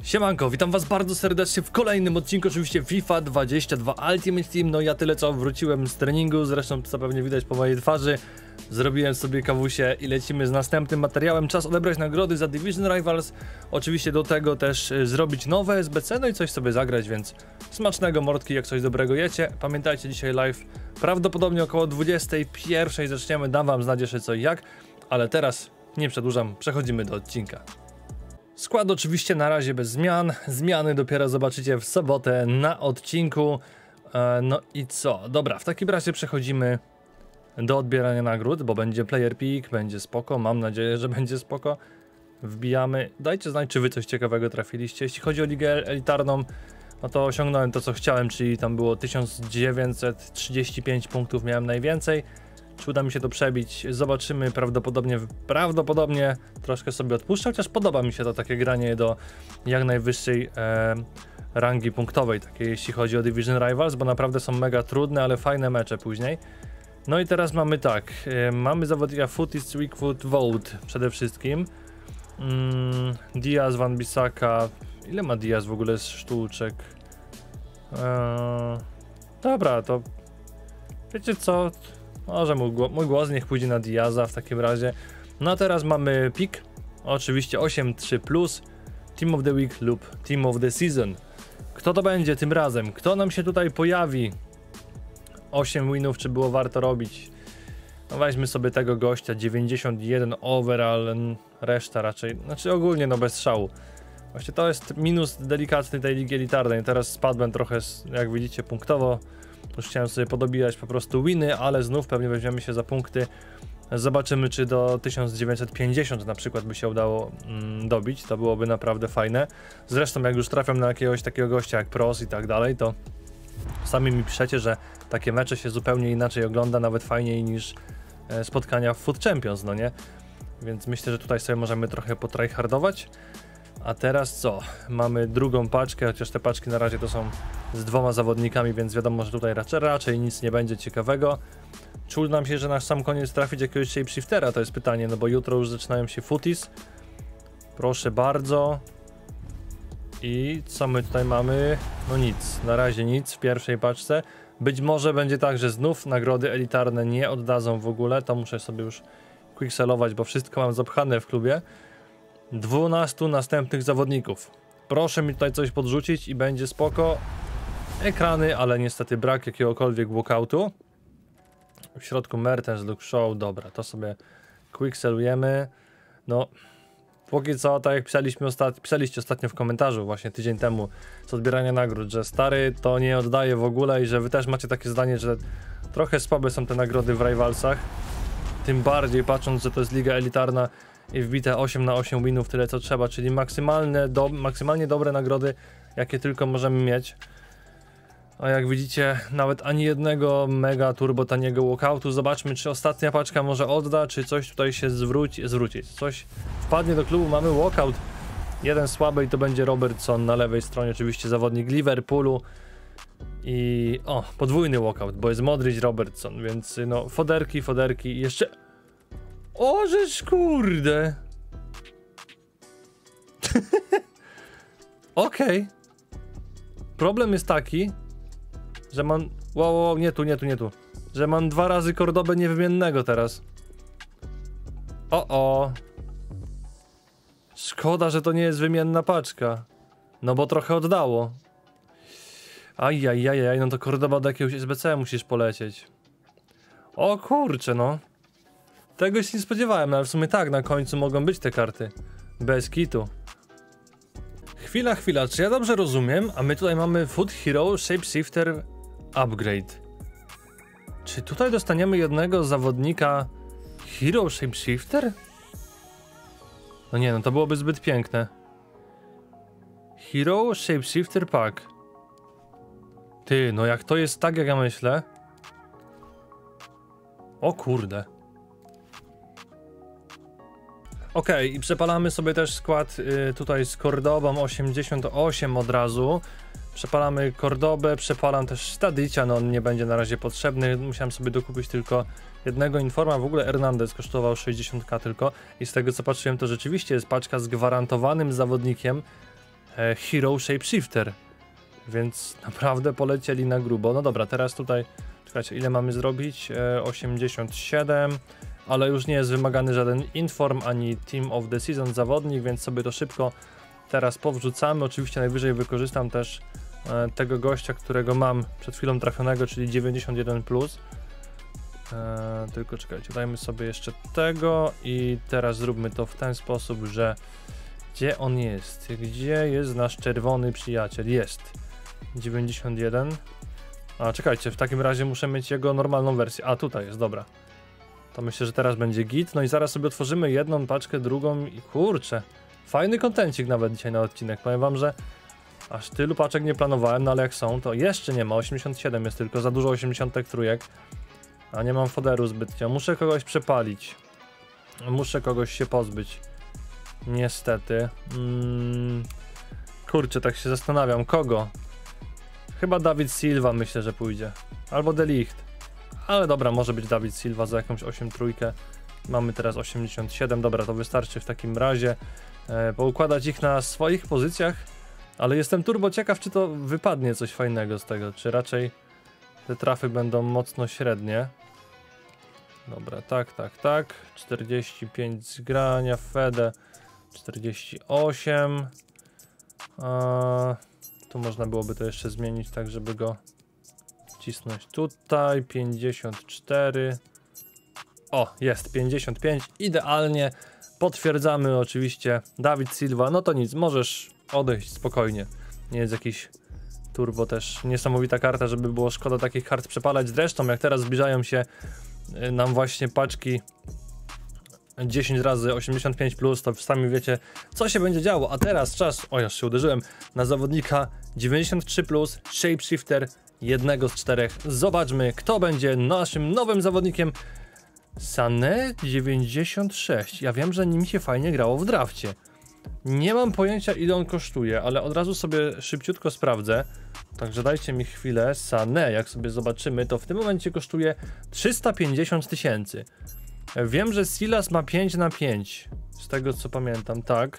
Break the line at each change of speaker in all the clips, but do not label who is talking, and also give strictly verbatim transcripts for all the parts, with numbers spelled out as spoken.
Siemanko, witam was bardzo serdecznie w kolejnym odcinku, oczywiście FIFA dwadzieścia dwa Ultimate Team. No ja tyle co wróciłem z treningu, zresztą co pewnie widać po mojej twarzy. Zrobiłem sobie kawusie i lecimy z następnym materiałem. Czas odebrać nagrody za Division Rivals. Oczywiście do tego też y, zrobić nowe S B C, no i coś sobie zagrać, więc smacznego mordki, jak coś dobrego jecie. Pamiętajcie, dzisiaj live prawdopodobnie około dwudziestej pierwszej zaczniemy, dam wam znać jeszcze co i jak. Ale teraz nie przedłużam, przechodzimy do odcinka. Skład oczywiście na razie bez zmian, zmiany dopiero zobaczycie w sobotę na odcinku. e, No i co? Dobra, w takim razie przechodzimy do odbierania nagród, bo będzie player pick, będzie spoko, mam nadzieję, że będzie spoko. Wbijamy, dajcie znać, czy wy coś ciekawego trafiliście. Jeśli chodzi o ligę elitarną, no to osiągnąłem to co chciałem, czyli tam było tysiąc dziewięćset trzydzieści pięć punktów, miałem najwięcej. Czy uda mi się to przebić? Zobaczymy, prawdopodobnie, prawdopodobnie troszkę sobie odpuszczę, chociaż podoba mi się to takie granie do jak najwyższej e, rangi punktowej, takiej jeśli chodzi o Division Rivals, bo naprawdę są mega trudne, ale fajne mecze później. No i teraz mamy tak, e, mamy zawodnika Footis, Weakfoot, Vote przede wszystkim. Mm, Diaz, Van Bissaka, ile ma Diaz w ogóle z sztuczek? E, dobra, to wiecie co? Może mój, mój głos niech pójdzie na Diaza w takim razie. No a teraz mamy pick, oczywiście osiem trzy plus, Team of the Week lub Team of the Season. Kto to będzie tym razem? Kto nam się tutaj pojawi? osiem winów, czy było warto robić? No weźmy sobie tego gościa, dziewięćdziesiąt jeden overall, reszta raczej, znaczy ogólnie no bez szału. Właśnie to jest minus delikatny tej ligi elitarnej, teraz spadłem trochę, jak widzicie, punktowo. Już chciałem sobie podobijać po prostu winy, ale znów pewnie weźmiemy się za punkty. Zobaczymy, czy do tysiąc dziewięćset pięćdziesiąt na przykład by się udało mm, dobić. To byłoby naprawdę fajne. Zresztą jak już trafiam na jakiegoś takiego gościa jak Pros i tak dalej, to sami mi piszecie, że takie mecze się zupełnie inaczej ogląda, nawet fajniej niż e, spotkania w Foot Champions, no nie? Więc myślę, że tutaj sobie możemy trochę potryhardować. A teraz co? Mamy drugą paczkę, chociaż te paczki na razie to są z dwoma zawodnikami, więc wiadomo, że tutaj raczej, raczej nic nie będzie ciekawego. Czy uda nam się, że na sam koniec trafić jakiegoś shapeshiftera? To jest pytanie, no bo jutro już zaczynają się footies. Proszę bardzo. I co my tutaj mamy? No nic, na razie nic w pierwszej paczce. Być może będzie tak, że znów nagrody elitarne nie oddadzą w ogóle, to muszę sobie już quickselować, bo wszystko mam zapchane w klubie. dwunastu następnych zawodników. Proszę mi tutaj coś podrzucić i będzie spoko. Ekrany, ale niestety brak jakiegokolwiek walkoutu. W środku Mertens, Luke Shaw, dobra, to sobie quickselujemy. No, póki co, tak jak pisaliśmy ostat... pisaliście ostatnio w komentarzu właśnie tydzień temu z odbierania nagród, że stary to nie oddaje w ogóle i że wy też macie takie zdanie, że trochę słabe są te nagrody w Rivalsach. Tym bardziej patrząc, że to jest liga elitarna i wbite osiem na osiem winów, tyle co trzeba, czyli maksymalne do, maksymalnie dobre nagrody, jakie tylko możemy mieć. A jak widzicie, nawet ani jednego mega turbo taniego walkoutu. Zobaczmy, czy ostatnia paczka może odda, czy coś tutaj się zwróci, zwrócić. Coś wpadnie do klubu, mamy walkout. Jeden słaby i to będzie Robertson na lewej stronie, oczywiście zawodnik Liverpoolu. I o, podwójny walkout, bo jest Modric, Robertson, więc no foderki, foderki i jeszcze... O, rzecz kurde. Okej. Okay. Problem jest taki, że mam... Wow, wow, nie tu, nie tu, nie tu. Że mam dwa razy Cordobę niewymiennego teraz. O, o. Szkoda, że to nie jest wymienna paczka. No bo trochę oddało. Ajajajaj, no to Cordoba do jakiegoś S B C musisz polecieć. O kurczę, no. Tego się nie spodziewałem, ale w sumie tak, na końcu mogą być te karty. Bez kitu. Chwila, chwila, czy ja dobrze rozumiem? A my tutaj mamy Foot Hero Shapeshifter Upgrade. Czy tutaj dostaniemy jednego zawodnika Hero Shapeshifter? No nie, no to byłoby zbyt piękne. Hero Shapeshifter Pack. Ty, no jak to jest tak, jak ja myślę. O kurde. Ok, i przepalamy sobie też skład y, tutaj z Cordobą osiemdziesiąt osiem od razu. Przepalamy Cordobę, przepalam też Stadicia, no on nie będzie na razie potrzebny. Musiałem sobie dokupić tylko jednego informa. W ogóle Hernandez kosztował sześćdziesiąt ka tylko. I z tego co patrzyłem, to rzeczywiście jest paczka z gwarantowanym zawodnikiem e, Hero Shapeshifter. Więc naprawdę polecieli na grubo. No dobra, teraz tutaj, czekajcie, ile mamy zrobić? E, osiemdziesiąt siedem, ale już nie jest wymagany żaden Inform ani Team of the Season zawodnik, więc sobie to szybko teraz powrzucamy. Oczywiście najwyżej wykorzystam też e, tego gościa, którego mam przed chwilą trafionego, czyli dziewięćdziesiąt jeden plus. E, tylko czekajcie, dajmy sobie jeszcze tego i teraz zróbmy to w ten sposób, że gdzie on jest? Gdzie jest nasz czerwony przyjaciel? Jest dziewięćdziesiąt jeden. A czekajcie, w takim razie muszę mieć jego normalną wersję. A tutaj jest, dobra. To myślę, że teraz będzie git. No i zaraz sobie otworzymy jedną paczkę, drugą i kurczę, fajny kontencik nawet dzisiaj na odcinek. Powiem wam, że aż tylu paczek nie planowałem, no ale jak są, to jeszcze nie ma. osiemdziesiąt siedem jest tylko, za dużo osiemdziesiąt trój. A nie mam foderu zbytnio. Muszę kogoś przepalić. Muszę kogoś się pozbyć. Niestety. Mm, kurczę, tak się zastanawiam. Kogo? Chyba David Silva myślę, że pójdzie. Albo De Ligt. Ale dobra, może być David Silva za jakąś osiem trójkę. Mamy teraz osiemdziesiąt siedem. Dobra, to wystarczy w takim razie. E, poukładać ich na swoich pozycjach. Ale jestem turbo ciekaw, czy to wypadnie coś fajnego z tego. Czy raczej te trafy będą mocno średnie. Dobra, tak, tak, tak. czterdzieści pięć zgrania, Fede czterdzieści osiem. A, tu można byłoby to jeszcze zmienić tak, żeby go wcisnąć tutaj. pięćdziesiąt cztery. O, jest pięćdziesiąt pięć. Idealnie. Potwierdzamy oczywiście. David Silva, no to nic, możesz odejść spokojnie. Nie jest jakiś turbo też niesamowita karta, żeby było szkoda takich kart przepalać. Zresztą jak teraz zbliżają się nam właśnie paczki dziesięć razy osiemdziesiąt pięć plus, to sami wiecie, co się będzie działo. A teraz czas, o już się uderzyłem, na zawodnika dziewięćdziesiąt trzy plus, Shapeshifter, jednego z czterech. Zobaczmy, kto będzie naszym nowym zawodnikiem. Sané dziewięćdziesiąt sześć. Ja wiem, że nim się fajnie grało w drafcie. Nie mam pojęcia, ile on kosztuje, ale od razu sobie szybciutko sprawdzę. Także dajcie mi chwilę. Sané, jak sobie zobaczymy, to w tym momencie kosztuje trzysta pięćdziesiąt tysięcy. Wiem, że Silas ma pięć na pięć. Z tego co pamiętam, tak.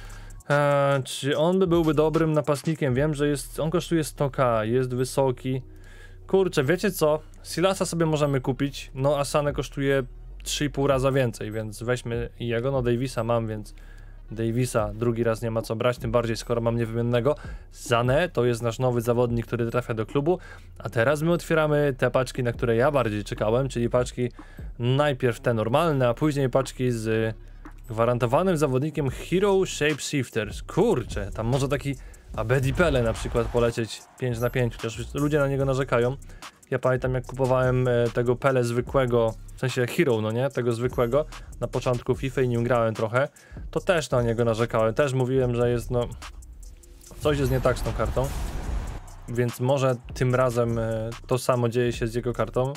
Eee, czy on by byłby dobrym napastnikiem? Wiem, że jest, on kosztuje sto ka, jest wysoki. Kurczę, wiecie co? Silasa sobie możemy kupić, no a Sané kosztuje trzy i pół raza więcej, więc weźmy jego. No Davisa mam, więc Davisa drugi raz nie ma co brać, tym bardziej skoro mam niewymiennego. Sané to jest nasz nowy zawodnik, który trafia do klubu. A teraz my otwieramy te paczki, na które ja bardziej czekałem, czyli paczki najpierw te normalne, a później paczki z gwarantowanym zawodnikiem Hero Shapeshifters. Kurczę, tam może taki Abedi Pele na przykład polecieć pięć na pięć, chociaż ludzie na niego narzekają. Ja pamiętam, jak kupowałem tego Pele zwykłego, w sensie Hero, no nie, tego zwykłego na początku FIFA i nim grałem trochę, to też na niego narzekałem, też mówiłem, że jest no coś jest nie tak z tą kartą, więc może tym razem to samo dzieje się z jego kartą,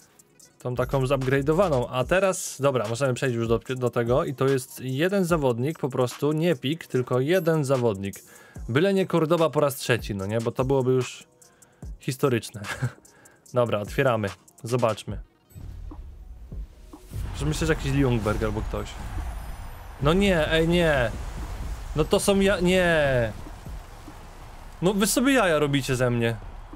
tą taką zupgrade'owaną. A teraz, dobra, możemy przejść już do, do tego i to jest jeden zawodnik, po prostu nie pik, tylko jeden zawodnik. Byle nie Cordoba po raz trzeci, no nie, bo to byłoby już historyczne. Dobra, otwieramy, zobaczmy. Myślę, że jakiś Ljungberg albo ktoś. No nie, ej nie. No to są ja... nie. No wy sobie jaja robicie ze mnie.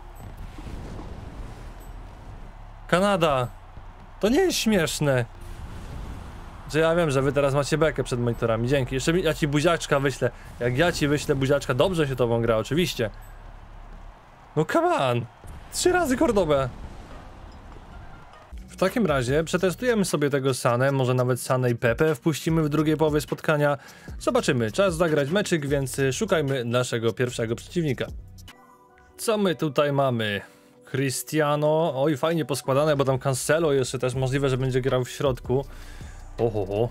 Kanada. To nie jest śmieszne. Że ja wiem, że wy teraz macie bekę przed monitorami. Dzięki. Jeszcze ja ci buziaczka wyślę. Jak ja ci wyślę buziaczka, dobrze się tobą gra, oczywiście. No come on. Trzy razy Cordobę. W takim razie przetestujemy sobie tego Sané, może nawet Sané i Pepe wpuścimy w drugiej połowie spotkania. Zobaczymy, czas zagrać meczyk, więc szukajmy naszego pierwszego przeciwnika. Co my tutaj mamy? Cristiano, oj fajnie poskładane, bo tam Cancelo jeszcze też możliwe, że będzie grał w środku. Oho.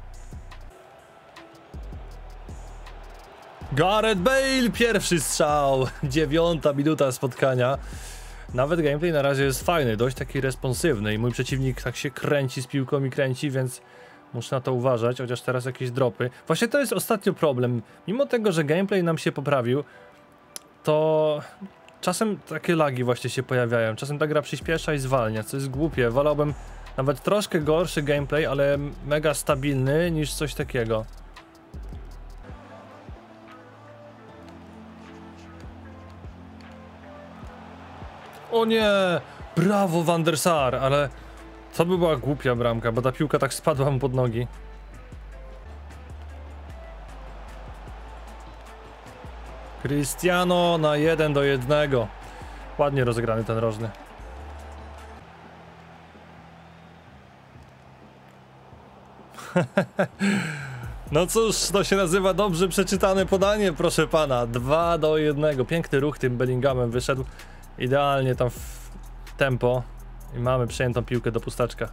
Gareth Bale, pierwszy strzał, dziewiąta minuta spotkania. Nawet gameplay na razie jest fajny, dość taki responsywny i mój przeciwnik tak się kręci z piłką i kręci, więc muszę na to uważać, chociaż teraz jakieś dropy. Właśnie to jest ostatnio problem, mimo tego, że gameplay nam się poprawił, to czasem takie lagi właśnie się pojawiają, czasem ta gra przyspiesza i zwalnia, co jest głupie. Wolałbym nawet troszkę gorszy gameplay, ale mega stabilny niż coś takiego. O nie! Brawo Van der Sar, ale to by była głupia bramka, bo ta piłka tak spadła mu pod nogi. Cristiano na jeden do jednego. Ładnie rozegrany ten rożny. No cóż, to się nazywa dobrze przeczytane podanie, proszę pana. dwa do jednego. Piękny ruch tym Bellinghamem wyszedł. Idealnie tam w tempo. I mamy przejętą piłkę do pustaczka.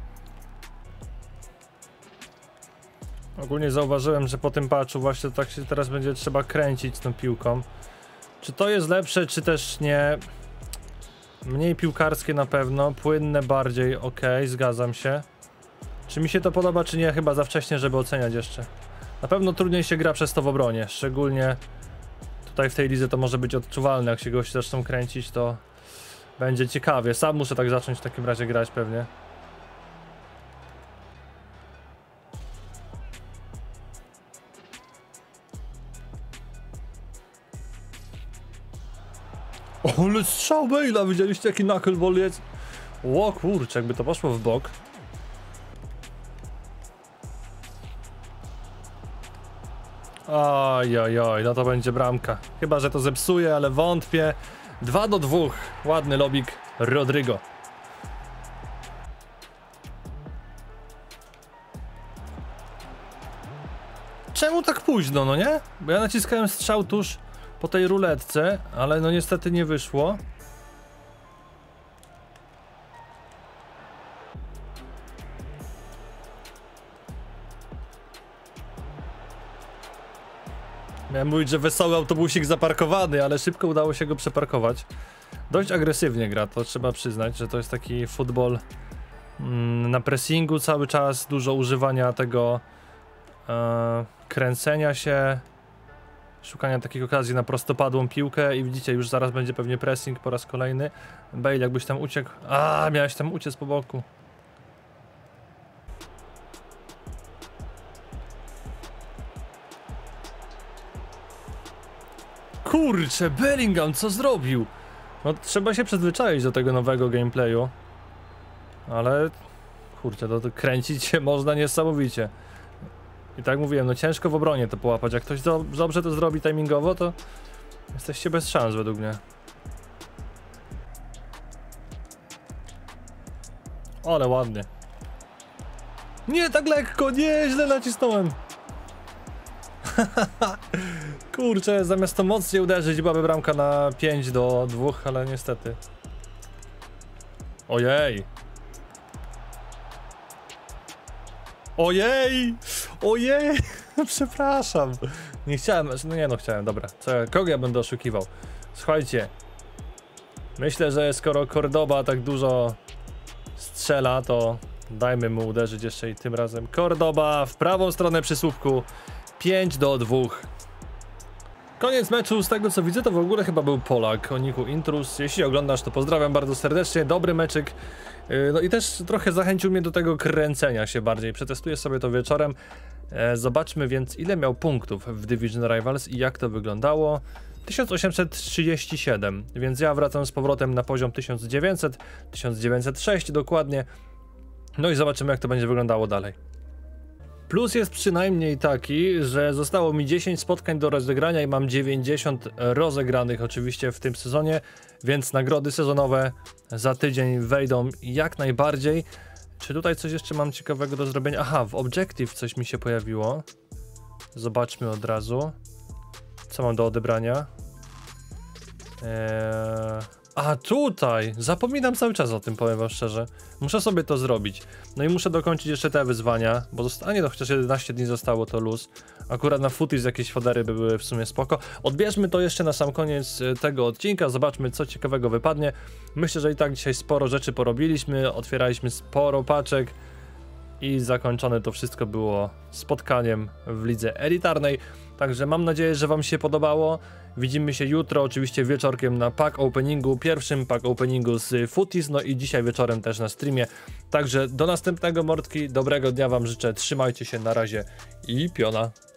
Ogólnie zauważyłem, że po tym patchu właśnie tak się teraz będzie trzeba kręcić tą piłką. Czy to jest lepsze, czy też nie? Mniej piłkarskie na pewno, płynne bardziej, ok, zgadzam się. Czy mi się to podoba, czy nie? Chyba za wcześnie, żeby oceniać jeszcze. Na pewno trudniej się gra przez to w obronie, szczególnie tutaj w tej lidze to może być odczuwalne, jak się gości zaczną kręcić, to będzie ciekawie. Sam muszę tak zacząć w takim razie grać pewnie. O, ale strzał Bale'a, widzieliście jaki knuckleball jest? Ło kurczę, jakby to poszło w bok. Ojojoj, no to będzie bramka. Chyba że to zepsuje, ale wątpię. dwa do dwóch. Ładny lobik Rodrygo. Czemu tak późno, no nie? Bo ja naciskałem strzał tuż po tej ruletce, ale no niestety nie wyszło. Miałem mówić, że wesoły autobusik zaparkowany, ale szybko udało się go przeparkować. Dość agresywnie gra, to trzeba przyznać, że to jest taki futbol mm, na pressingu cały czas, dużo używania tego e, kręcenia się, szukania takich okazji na prostopadłą piłkę i widzicie, już zaraz będzie pewnie pressing po raz kolejny. Bale, jakbyś tam uciekł. A, miałeś tam uciec po boku. Kurczę, Bellingham, co zrobił? No trzeba się przyzwyczaić do tego nowego gameplayu. Ale kurczę, to, to kręcić się można niesamowicie. I tak mówiłem, no ciężko w obronie to połapać. Jak ktoś do, dobrze to zrobi timingowo, to jesteście bez szans według mnie. Ale ładnie. Nie tak lekko, nie, źle nacisnąłem. Kurczę, zamiast to mocniej uderzyć, byłaby bramka na pięć do dwóch, ale niestety. Ojej. Ojej! Ojej! Przepraszam. Nie chciałem, no nie no chciałem, dobra. Co, kogo ja będę oszukiwał? Słuchajcie. Myślę, że skoro Cordoba tak dużo strzela, to dajmy mu uderzyć jeszcze i tym razem. Cordoba w prawą stronę przy słupku. pięć do dwóch. Koniec meczu, z tego co widzę to w ogóle chyba był Polak o niku Intrus. Jeśli oglądasz, to pozdrawiam bardzo serdecznie, dobry meczyk. No i też trochę zachęcił mnie do tego kręcenia się bardziej. Przetestuję sobie to wieczorem. Zobaczmy więc, ile miał punktów w Division Rivals i jak to wyglądało. tysiąc osiemset trzydzieści siedem, więc ja wracam z powrotem na poziom tysiąc dziewięćset, tysiąc dziewięćset sześć dokładnie. No i zobaczymy, jak to będzie wyglądało dalej. Plus jest przynajmniej taki, że zostało mi dziesięć spotkań do rozegrania i mam dziewięćdziesiąt rozegranych oczywiście w tym sezonie, więc nagrody sezonowe za tydzień wejdą jak najbardziej. Czy tutaj coś jeszcze mam ciekawego do zrobienia? Aha, w Objective coś mi się pojawiło. Zobaczmy od razu. Co mam do odebrania? Eee... A tutaj! Zapominam cały czas o tym, powiem wam szczerze. Muszę sobie to zrobić. No i muszę dokończyć jeszcze te wyzwania, bo zostanie to chociaż jedenaście dni zostało, to luz. Akurat na footies jakieś fodery by były w sumie spoko. Odbierzmy to jeszcze na sam koniec tego odcinka, zobaczmy co ciekawego wypadnie. Myślę, że i tak dzisiaj sporo rzeczy porobiliśmy, otwieraliśmy sporo paczek i zakończone to wszystko było spotkaniem w lidze elitarnej. Także mam nadzieję, że wam się podobało. Widzimy się jutro, oczywiście wieczorkiem na pack openingu, pierwszym pack openingu z footies, no i dzisiaj wieczorem też na streamie. Także do następnego, mordki, dobrego dnia wam życzę, trzymajcie się, na razie i piona.